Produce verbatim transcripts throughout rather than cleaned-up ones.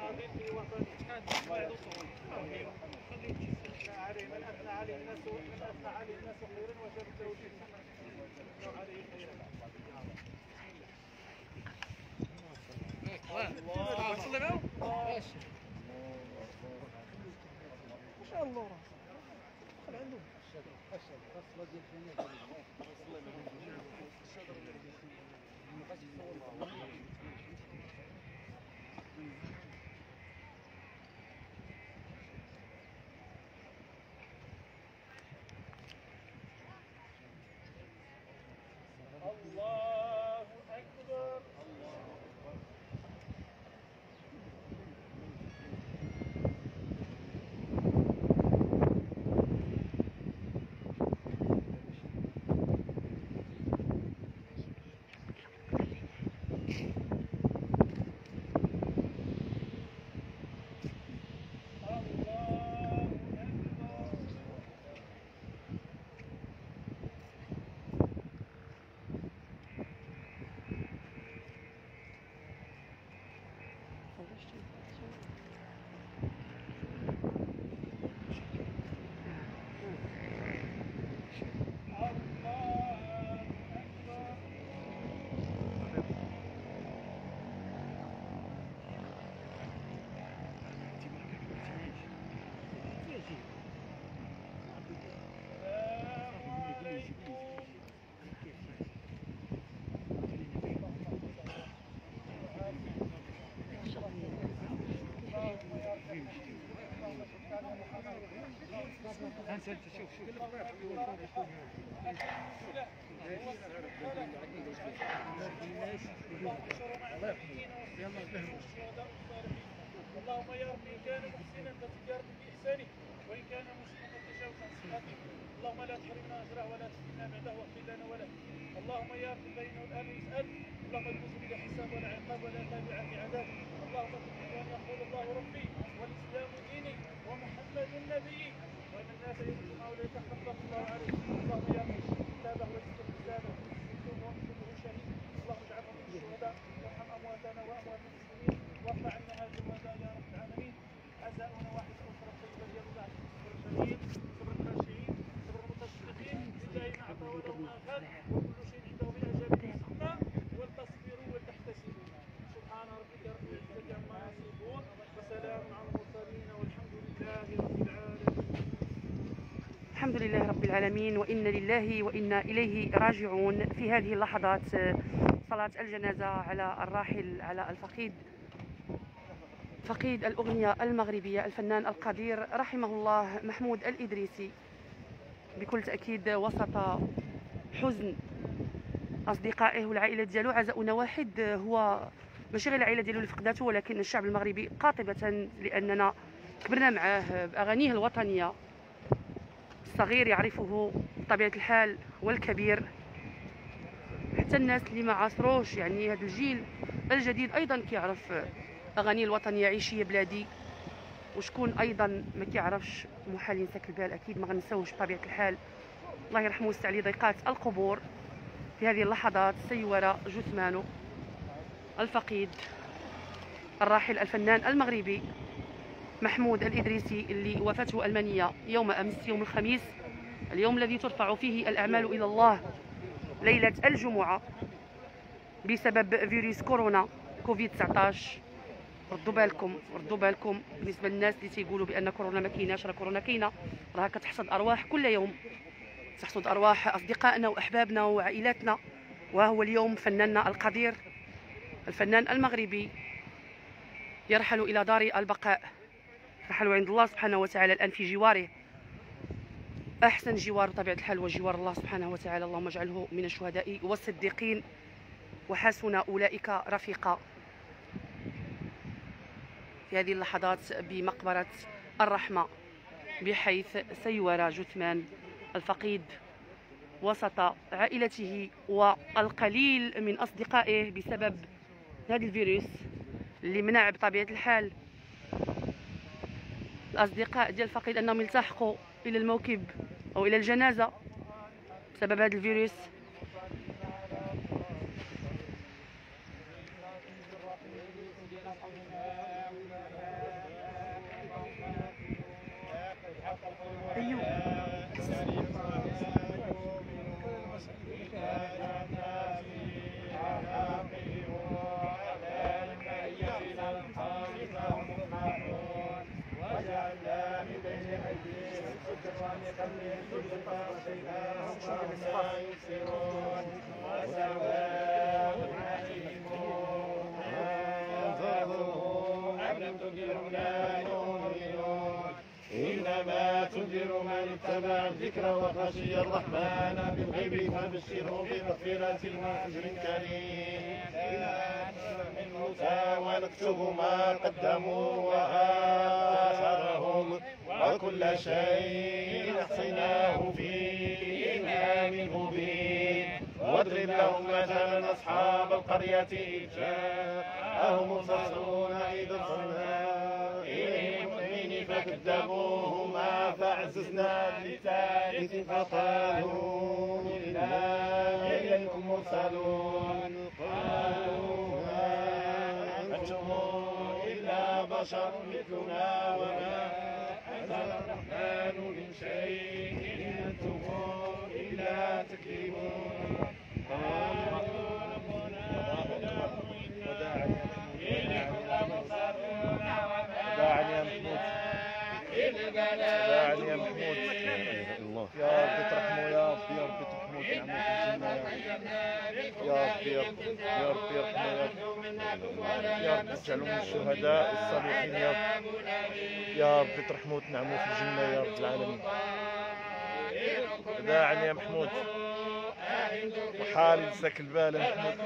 في وطني عليه من اثنى عليه الناس من اثنى عليه الناس خيرا وشرته شرا عليه خيرا. الله صلي معه ماشي ما شاء الله خل عنده الشجر الخصله ديال الفنان الله أكبر. انت شوف شوف اللهم يا ربي ان كان محسنا فتجارب باحسانه وان كان مسلما فتجاوز عن صفاته. اللهم لا تحرمنا اجره ولا تفتنا بعده واغفر لنا وله. اللهم يا ربي بينه الان يسال اللهم الفوز بلا حساب ولا عقاب ولا تابع في عذاب. اللهم اكفر ان يقول الله ربي والاسلام ديني ومحمد نبيي وان الناس يؤمنون اولئك حق الله عليه. اللهم يا رب كتابه ويسر كتابه ويكتب وانصره شهيد. اللهم اجعله من الشهداء وارحم امواتنا واموات المسلمين وارفع عنا هذا الوباء يا رب العالمين. عزاؤنا واحد اسره طيبه يرضى صبر الشهيد صبر الخاشعين صبر المتصدقين لله ما اعطى وله ما اخذ وكل شيء عنده باجل مسمى والتصبروا ولتحتسبوا. سبحان ربك رب العزه عما يصفون وسلام على المرسلين والحمد لله رب العالمين. الحمد لله رب العالمين وإنا لله وإنا إليه راجعون. في هذه اللحظات صلاة الجنازة على الراحل على الفقيد فقيد الأغنية المغربية الفنان القدير رحمه الله محمود الإدريسي. بكل تأكيد وسط حزن أصدقائه والعائلة ديالو. عزاؤنا واحد هو ماشي غير العائلة ديالو اللي فقداته ولكن الشعب المغربي قاطبة، لأننا كبرنا معاه بأغانيه الوطنية. الصغير يعرفه بطبيعة الحال والكبير، حتى الناس اللي ما عاصروش يعني هذا الجيل الجديد أيضا كيعرف أغاني الوطنية عيشي يا بلادي. وشكون أيضا ما كيعرفش محال ينسى البال، أكيد ما غنساوش بطبيعة الحال. الله يرحمه ويستر عليه ضيقات القبور. في هذه اللحظات سيور جثمانه الفقيد الراحل الفنان المغربي محمود الإدريسي اللي وفاته المنية يوم أمس يوم الخميس، اليوم الذي ترفع فيه الأعمال إلى الله ليلة الجمعة بسبب فيروس كورونا كوفيد تسعطاش. ردوا بالكم ردوا بالكم بالنسبة للناس اللي تيقولوا بأن كورونا ما كايناش. راه كورونا كاينة، راه كتحصد أرواح كل يوم، تحصد أرواح أصدقائنا وأحبابنا وعائلاتنا. وهو اليوم فناننا القدير الفنان المغربي يرحل إلى دار البقاء، رحل عند الله سبحانه وتعالى الآن في جواره. أحسن جوار بطبيعة الحال وجوار الله سبحانه وتعالى. اللهم اجعله من الشهداء والصديقين وحسن أولئك رفيقا. في هذه اللحظات بمقبرة الرحمة، بحيث سيور جثمان الفقيد وسط عائلته والقليل من أصدقائه بسبب هذا الفيروس اللي منع بطبيعة الحال الأصدقاء ديال الفقيد أنهم يلتحقوا إلى الموكب أو إلى الجنازة بسبب هذا الفيروس. تنذر من اتبع الذكر وخشي الرحمن بالغيب فبشره بمغفرة وأجر كريم. من موسى ونكتب ما قدموا وآثارهم وكل شيء أحصيناه في إمام مبين. واضرب لهم مثلا أصحاب القرية إذ جاءهم المرسلون إذ أرسلنا إليهم اثنين فكذبوهما فعززنا بالثالث فقالوا إنا إليكم مرسلون. قالوا ما أنتم إلا بشر مثلنا وما أنزل الرحمن من شيء إن أنتم إلا تكذبون. قالوا ربنا وداعا يا محمود داعا يا محمود الله يا رب ترحموا يا رب يا رب ترحموا يا رب يا رب يا رب يرحموا يا رب تجعلوا من الشهداء الصالحين يا رب يا رب ترحموا وتنعموا في الجنة يا رب العالمين. داعا يا محمود وحال لساك البال يا محمود.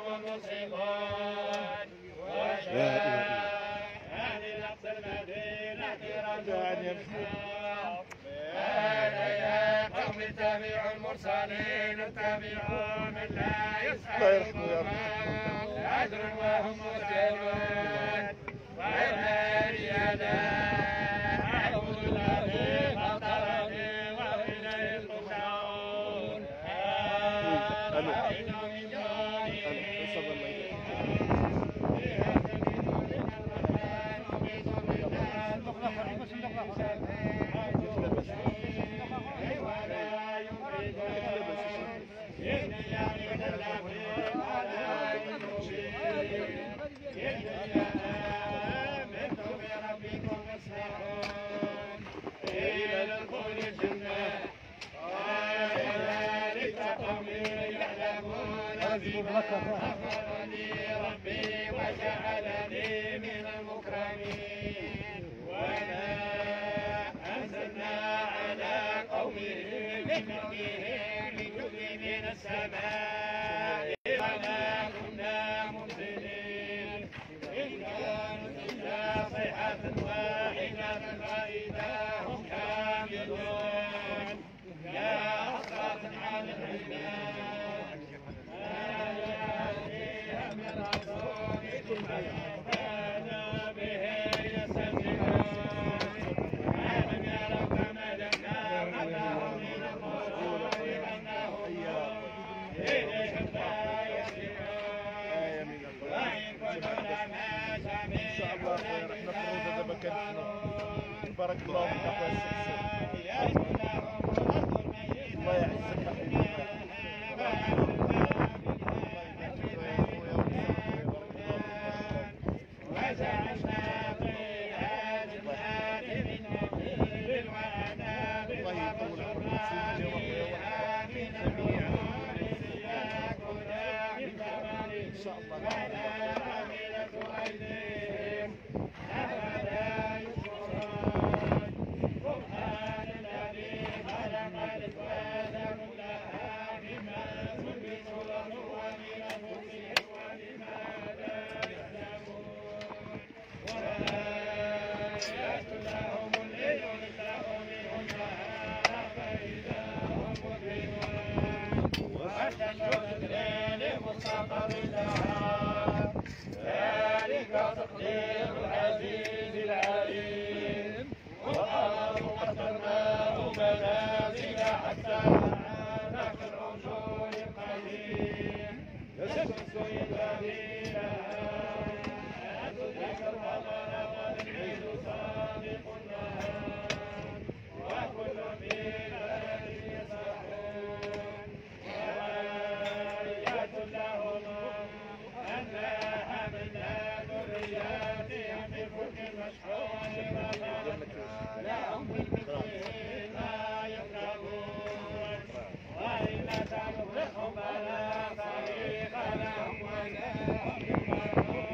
لا إله إلا داعا يا محمود. يا قوم اتبعوا المرسلين اتبعوا من لا الله يرحمه يا رب. يسألون أجرا وهم مسلمون. وإنا ليدا أعبد الذي فطرني وإليه ترجعون. أرأيت من غفرني ربي وجعلني من المكرمين. وما أنزلنا على قومه من جند من السماء وما كنا منزلين. إن كانت إلا صيحة واحدة فإذا هم كاملون. يا حسرة على العباد بارك الله فيك اخويا السكسي. الله يعزك ان شاء الله. ذلك تقدير العزيز العليم. والأرض قدرناه منازل حتى عاد في العجون القديم. الشمس ينبغي لها أن تدرك القمر والليل سابق النهار وكل في فلك يسبحون. وآيات لهم أنا حملنا ذرياتهم بفلك مشحون لهم بالمثل ما يركبون. وإن تغرقهم فلا طريق لهم ولا هم يمرون.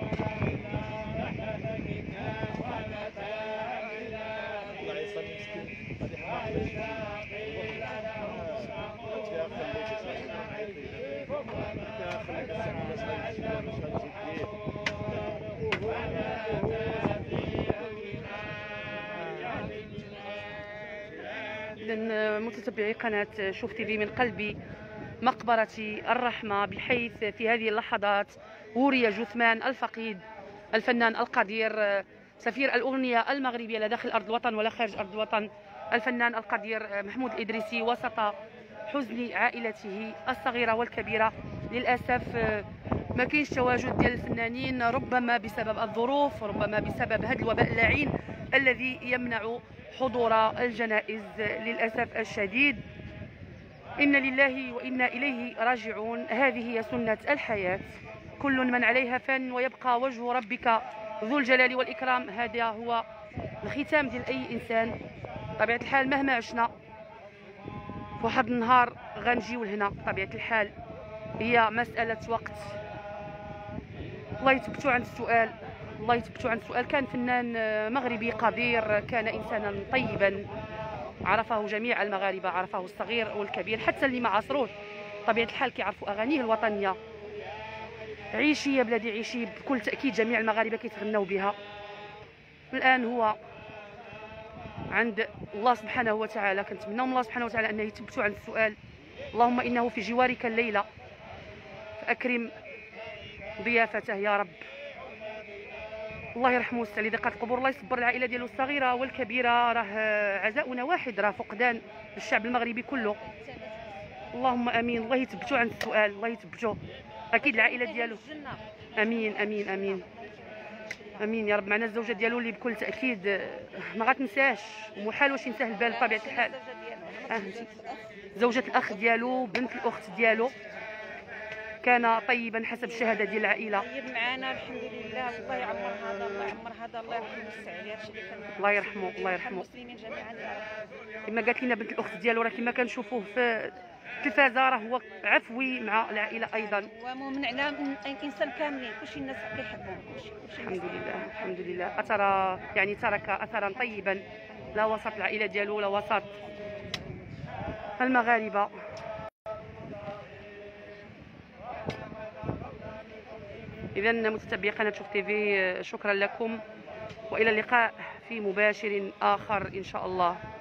متتبعي قناة شوف تيفي، من قلب مقبرة الرحمة، بحيث في هذه اللحظات وري جثمان الفقيد الفنان القدير سفير الأغنية المغربية لا داخل أرض الوطن ولا خارج أرض الوطن، الفنان القدير محمود الإدريسي، وسط حزن عائلته الصغيرة والكبيرة. للأسف ما كاينش تواجد ديال الفنانين، ربما بسبب الظروف، ربما بسبب هذا الوباء اللعين الذي يمنع حضور الجنائز للأسف الشديد. إن لله وإنا إليه راجعون، هذه هي سنة الحياة، كل من عليها فان ويبقى وجه ربك ذو الجلال والإكرام. هذا هو الختام ديال أي إنسان. بطبيعة الحال مهما عشنا في واحد النهار غنجيو لهنا، بطبيعة الحال هي مسألة وقت. الله يثبتوا عند السؤال، الله يثبتوا عند السؤال. كان فنان مغربي قدير، كان إنسانا طيبا، عرفه جميع المغاربة، عرفه الصغير والكبير، حتى اللي ما عاصروش بطبيعة الحال كيعرفوا أغانيه الوطنية. عيشي يا بلادي عيشي، بكل تأكيد جميع المغاربة كيتغنوا بها. الآن هو عند الله سبحانه وتعالى، كنتمنى من الله سبحانه وتعالى أنه يثبتوا عند السؤال. اللهم إنه في جوارك الليلة فأكرم ضيافته يا رب. الله يرحمه ويستر لضيقات القبور، الله يصبر العائله ديالو الصغيره والكبيره. راه عزاؤنا واحد، راه فقدان الشعب المغربي كله. اللهم امين، الله يثبتوا عند السؤال، الله يثبتوا اكيد العائله ديالو. امين امين امين امين يا رب. معنا الزوجه ديالو اللي بكل تاكيد ما غتنساش، ومحال واش ينساه البال بطبيعه الحال. اه زوجه الاخ ديالو، بنت الاخت ديالو، كان طيبا حسب الشهاده ديال العائله. طيب معنا الحمد لله، الله يعمر هذا، الله يعمر هذا، الله يرحمه ويوسع عليه هادشي اللي كان. الله يرحمه الله يرحمه. المسلمين جميعا يا رب. كما قالت لنا بنت الاخت ديالو، راه كما كنشوفوه في التلفازه راه هو عفوي مع العائله ايضا. ومؤمن على الانسان كاملين، كلشي الناس كيحبوه، كلشي كلشي. الحمد لله الحمد لله. اثر يعني ترك اثرا طيبا، لا وسط العائله ديالو لا وسط المغاربه. إذا متتبعي قناة شوف تيفي، شكرا لكم وإلى اللقاء في مباشر آخر إن شاء الله.